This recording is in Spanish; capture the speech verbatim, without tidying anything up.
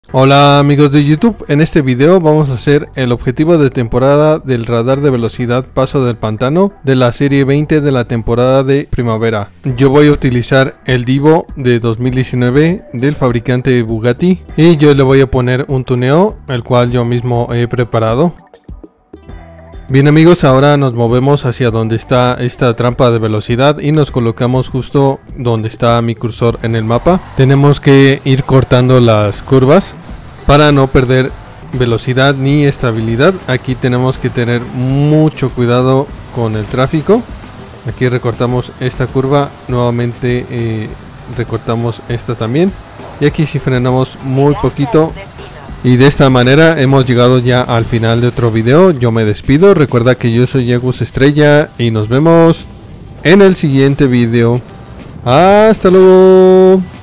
Hola amigos de YouTube, en este video vamos a hacer el objetivo de temporada del radar de velocidad Paso del Pantano de la serie veinte de la temporada de primavera. Yo voy a utilizar el Divo de dos mil diecinueve del fabricante Bugatti y yo le voy a poner un tuneo, el cual yo mismo he preparado. Bien amigos, ahora nos movemos hacia donde está esta trampa de velocidad y nos colocamos justo donde está mi cursor en el mapa. Tenemos que ir cortando las curvas para no perder velocidad ni estabilidad. Aquí tenemos que tener mucho cuidado con el tráfico. Aquí recortamos esta curva, nuevamente eh, recortamos esta también. Y aquí si frenamos muy poquito. Y de esta manera hemos llegado ya al final de otro video. Yo me despido, recuerda que yo soy Agus Estrella y nos vemos en el siguiente video. Hasta luego.